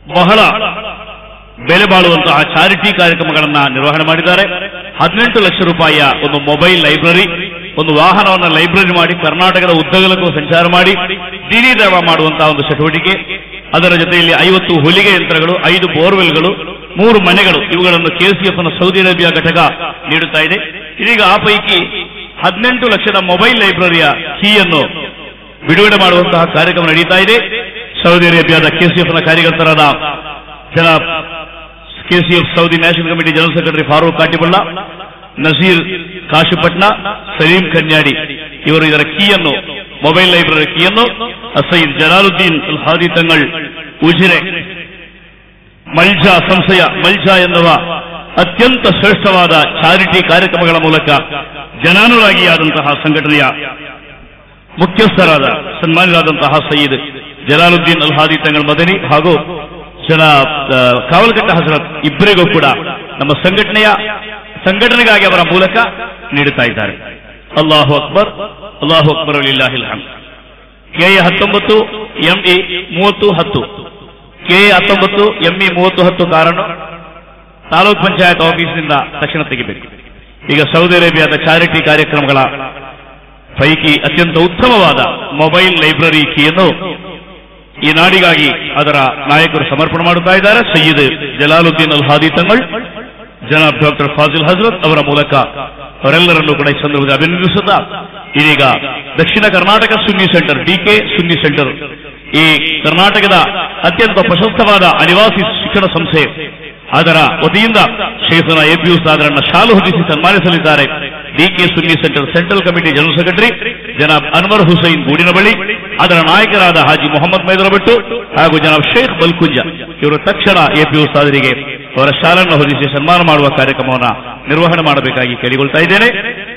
ಬಹಳ ಬೆಲೆ ಬಾಳುವಂತಹ ಚಾರಿಟಿ ಕಾರ್ಯಕ್ರಮಗಳನ್ನು ನಿರ್ವಹಣೆ ಮಾಡಿದ್ದಾರೆ. 18 ಲಕ್ಷ ರೂಪಾಯಿಯ ಒಂದು ಮೊಬೈಲ್ ಲೈಬ್ರರಿ, ಒಂದು ವಾಹನವನ್ನು ಲೈಬ್ರರಿ ಮಾಡಿ ಕರ್ನಾಟಕದ ಉದ್ದಗಲಕ್ಕೂ ಸಂಚಾರ ಮಾಡಿ ಡಿಡಿ ಸೇವಾ ಮಾಡುವಂತಹ ಒಂದು ಚಟುವಟಿಕೆ. ಅದರ ಜೊತೆಯಲ್ಲಿ 50 ಹೊಲಿಗೆ ಯಂತ್ರಗಳು, 5 ಬೋರ್ವೆಲ್ಗಳು, 3 ಮನೆಗಳು, ಇವುಗಳನ್ನು ಕೆಸಿಎಫ್ನ ಸೌದಿ ಅರೇಬಿಯಾ ಘಟಕ ನೀಡುತ್ತಾ ಇದೆ. ಇದೀಗ ಆ ಪೈಕಿ 18 ಲಕ್ಷದ ಮೊಬೈಲ್ ಲೈಬ್ರರಿಯ ಕೀಯನ್ನು ಬಿಡುಗಡೆ ಮಾಡುವಂತಹ ಕಾರ್ಯಕ್ರಮ ನಡೀತಾ ಇದೆ. ಸೌದಿ ಅರೇಬಿಯಾದ ಕೆಸಿಎಫ್ನ ಕಾರ್ಯಕರ್ತರಾದ ಜನಾಬ್ KCF Saudi national committee general secretary Farooq Katibulla, Nazeer Kashipatna, Saleem Kanyadi ಇವರು ಇದರ ಕೀಯನ್ನು, ಮೊಬೈಲ್ ಲೈಬ್ರರಿ ಕೀಯನ್ನು ಸೈಯದ್ ಜಲಾಲುದ್ದೀನ್ ಅಲ್ ಹಾದಿ ತಂಗಳ್ ಉಜಿರೆ ಮಲ್ಜಾ ಸಂಸ್ಥೆಯ ಮಲ್ಜಾ ಎನ್ನುವ ಅತ್ಯಂತ ಶ್ರೇಷ್ಠವಾದ ಚಾರಿಟಿ ಕಾರ್ಯಕ್ರಮಗಳ ಮೂಲಕ ಜನಾನುರಾಗಿಯಾದಂತಹ ಸಂಘಟನೆಯ ಮುಖ್ಯಸ್ಥರಾದ ಸನ್ಮಾನಿತರಾದಂತಹ ಸಯ್ಯದ್ ಜಲಾಲುದ್ದೀನ್ ಅಲ್ ಹಾದಿ ತಂಗಳ್ ಮದನಿ ಹಾಗೂ ಕಾವಲಕಟ್ಟ ಹಜರತ್ ಇಬ್ಬರಿಗೂ ಕೂಡ ನಮ್ಮ ಸಂಘಟನೆಗಾಗಿ ಅವರ ಮೂಲಕ ನೀಡುತ್ತಾ ಇದ್ದಾರೆ. ಅಲ್ಲಾಹು ಅಕ್ಬರ್, ಅಲ್ಲಾಹು ಅಕ್ಬರ್ ಲಿಲ್ಲಾಹಿಲ್ ಹಮ್ದ್. ಕೆಎ 19 ಎಂಇ 3010 ಕೆಎ 19 ಎಂಇ 3010 ಕಾರನ್ನು ತಾಲೂಕ್ ಪಂಚಾಯತ್ ಆಫೀಸ್ನಿಂದ ತಕ್ಷಣ ತೆಗಿಬೇಕು. ಈಗ ಸೌದಿ ಅರೇಬಿಯಾದ ಚಾರಿಟಿ ಕಾರ್ಯಕ್ರಮಗಳ ಪೈಕಿ ಅತ್ಯಂತ ಉತ್ತಮವಾದ ಮೊಬೈಲ್ ಲೈಬ್ರರಿ ಕೀಯನ್ನು ಈ ನಾಡಿಗಾಗಿ ಅದರ ನಾಯಕರು ಸಮರ್ಪಣೆ ಮಾಡುತ್ತಾ ಇದ್ದಾರೆ. ಸಯ್ಯದ್ ಜಲಾಲುದ್ದೀನ್ ಅಲ್ ಹಾದಿ ತಂಗಳ್, ಜನಾಬ್ ಡಾಕ್ಟರ್ ಫಾಜಿಲ್ ಹಜರತ್ ಅವರ ಮೂಲಕ ಅವರೆಲ್ಲರನ್ನೂ ಕೂಡ ಈ ಸಂದರ್ಭದಲ್ಲಿ ಅಭಿನಂದಿಸುತ್ತಾ, ಇದೀಗ Dakshina Karnataka Sunni centre, DK Sunni centre, ಈ ಕರ್ನಾಟಕದ ಅತ್ಯಂತ ಪ್ರಶಸ್ತವಾದ ಅನಿವಾಸಿ ಶಿಕ್ಷಣ ಸಂಸ್ಥೆ, ಅದರ ವತಿಯಿಂದ ಶೇಖನ ಎಪಿ ಉಸ್ತಾದರನ್ನ ಶಾಲು ಹೊದಿಸಿ ಸನ್ಮಾನಿಸಲಿದ್ದಾರೆ. DK Sunni centre central committee general secretary ಜನಾಬ್ ಅನ್ವರ್ ಹುಸೈನ್ ಗೂಡಿನಬಳಿ, ಅದರ ನಾಯಕರಾದ ಹಾಜಿ ಮೊಹಮ್ಮದ್ ಮೈದರಭಟ್ಟು ಹಾಗೂ ಜನಾಬ್ ಶೇಖ್ ಬಲ್ಕುಂಜ ಇವರು ತಕ್ಷಣ ಎಪಿ ಉಸ್ತಾದರಿಗೆ ಅವರ ಶಾಲನ್ನು ಹೊದಿಸಿ ಸನ್ಮಾನ ಮಾಡುವ ಕಾರ್ಯಕ್ರಮವನ್ನು ನಿರ್ವಹಣೆ ಮಾಡಬೇಕಾಗಿ ಕೇಳಿಕೊಳ್ತಾ ಇದ್ದೇನೆ.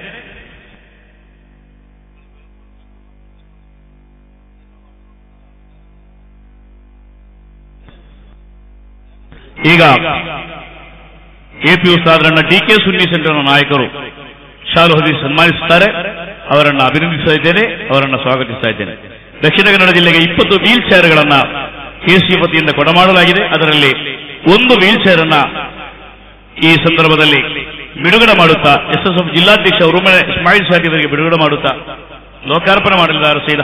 ಈಗ ಎಪಿ ಉಸ್ತಾದರನ್ನ ಡಿಕೆ ಸುನ್ನಿ ಸೆಂಟರ್ನ ನಾಯಕರು ಶಾಲು ಹೊದಿಸಿ ಸನ್ಮಾನಿಸುತ್ತಾರೆ. ಅವರನ್ನು ಅಭಿನಂದಿಸ್ತಾ ಇದ್ದೇನೆ, ಅವರನ್ನು ಸ್ವಾಗತಿಸ್ತಾ ಇದ್ದೇನೆ. ದಕ್ಷಿಣ ಕನ್ನಡ ಜಿಲ್ಲೆಗೆ 20 ವೀಲ್ ಚೇರ್ಗಳನ್ನ ಕೆಸಿ ವತಿಯಿಂದ ಕೊಡಮಾಡಲಾಗಿದೆ. ಅದರಲ್ಲಿ 1 ವೀಲ್ ಚೇರ್ ಅನ್ನ ಈ ಸಂದರ್ಭದಲ್ಲಿ ಬಿಡುಗಡೆ ಮಾಡುತ್ತಾ ಎಸ್ಎಸ್ಎಫ್ ಜಿಲ್ಲಾಧ್ಯಕ್ಷ ಉರುಮೆ ಇಸ್ಮಾಯಿಲ್ ಸಾಟಿ ಅವರಿಗೆ ಬಿಡುಗಡೆ ಮಾಡುತ್ತಾ ಲೋಕಾರ್ಪಣೆ ಮಾಡಲಿದ್ದಾರೆ ಸೈಯದ್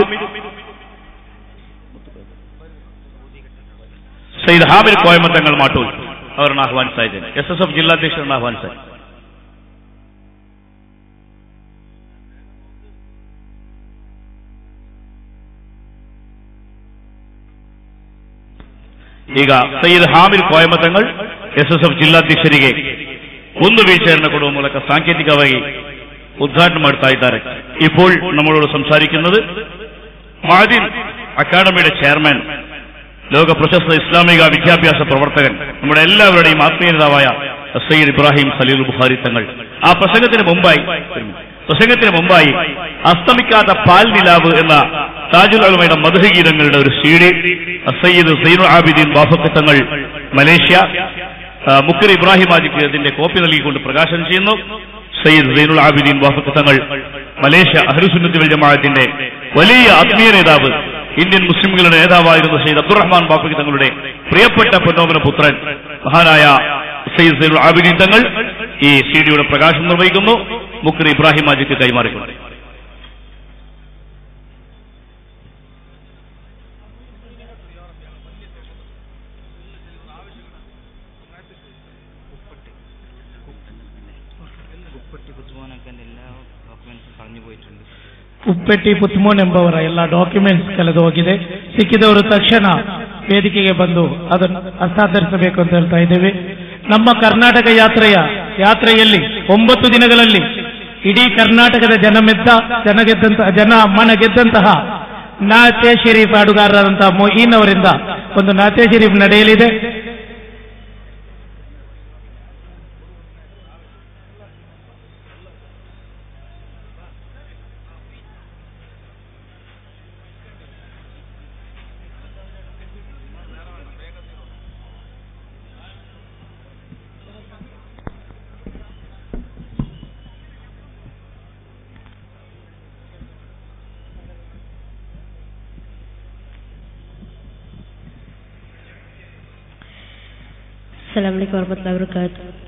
ಹಾಮಿದ್ ಕೋಯಮತ್ತಂಗಳ್ ಮಾಟೂಲ್ ಅವರನ್ನು ಆಹ್ವಾನಿಸ್ತಾ ಇದ್ದೇನೆ. ಎಸ್ಎಸ್ಎಫ್ ಜಿಲ್ಲಾಧ್ಯಕ್ಷರನ್ನು ಆಹ್ವಾನಿಸ್ತಾ ಇದ್ದೇನೆ. ಈಗ ಸೈಯದ್ ಹಾಮಿದ್ ಕೋಯಮತ್ತಂಗಳ್ ಎಸ್ಎಸ್ಎಫ್ ಜಿಲ್ಲಾಧ್ಯಕ್ಷರಿಗೆ 1 ವೀಲ್ ಚೇರ್ನ ಕೊಡುವ ಮೂಲಕ ಸಾಂಕೇತಿಕವಾಗಿ ഉദ്ഘാടനം ಮಾಡ್ತಾ ಇದ್ದಾರೆ. ഇപ്പോൾ നമ്മളോട് സംസാരിക്കുന്നത് മഅദിൻ അക്കാദമിയുടെ ചെയർമാൻ, ലോക പ്രശസ്ത ഇസ്ലാമിക വിദ്യാഭ്യാസ പ്രവർത്തകൻ, നമ്മുടെ എല്ലാവരുടെയും ആത്മീയതാവായ സയ്യിദ് ഇബ്രാഹിം ഖലീൽ ബുഖാരി തങ്ങൾ. ആ പ്രസംഗത്തിന് മുമ്പായി അസ്തമിക്കാത്ത പാൽ നിലാവ് എന്ന താജുൽ ഉലമയുടെ മദ്ഹ് ഗീതങ്ങളുടെ ഒരു സീഡി സയ്യിദ് സൈനുൽ ആബിദീൻ ബാഫഖ് തങ്ങൾ മലേഷ്യ മുക്കർ ഇബ്രാഹിം ആജിക്ക് അതിന്റെ കോപ്പി നൽകിക്കൊണ്ട് പ്രകാശനം ചെയ്യുന്നു. സയ്യിദ് സൈനുൽ ആബിദീൻ ബാഫഖ് തങ്ങൾ മലേഷ്യ അഹ്ലുസുന്നത്തി വൽ ജമാഅത്തിന്റെ വലിയ ആത്മീയ നേതാവ്, ഇന്ത്യൻ മുസ്ലിംകളുടെ നേതാവായിരുന്ന സയ്യിദ് അബ്ദുറഹ്മാൻ ബാഫഖ് തങ്ങളുടെ പ്രിയപ്പെട്ട പൊന്നോമന പുത്രൻ മഹാനായ സയ്യിദ് സൈനുൽ ആബിദീൻ തങ്ങൾ ഈ സീഡിയുടെ പ്രകാശനം നിർവഹിക്കുന്നു. മുക്കർ ഇബ്രാഹിം ആജിക്ക് കൈമാറിക്കൊണ്ട് ಉಪ್ಪೆಟ್ಟಿ ಪುತ್ಮೋನ್ ಎಂಬವರ ಎಲ್ಲ ಡಾಕ್ಯುಮೆಂಟ್ಸ್ ಕಳೆದು ಹೋಗಿದೆ. ಸಿಕ್ಕಿದವರು ತಕ್ಷಣ ವೇದಿಕೆಗೆ ಬಂದು ಅದನ್ನು ಹಸ್ತಾಂತರಿಸಬೇಕು ಅಂತ ಹೇಳ್ತಾ ಇದ್ದೇವೆ. ನಮ್ಮ ಕರ್ನಾಟಕ ಯಾತ್ರೆಯಲ್ಲಿ 9 ದಿನಗಳಲ್ಲಿ ಇಡೀ ಕರ್ನಾಟಕದ ಜನ ಮನ ಗೆದ್ದಂತಹ ನಾತೆ ಶರೀಫ್ ಹಾಡುಗಾರರಾದಂತಹ ಮೊಯಿನ್ ಅವರಿಂದ ಒಂದು ನಾತೆ ಶರೀಫ್ ನಡೆಯಲಿದೆ. ಅಸ್ಸಲಾಮು ಅಲೈಕುಂ ವರಹಮತುಲ್ಲಾಹಿ ವಬರಕಾತುಹು.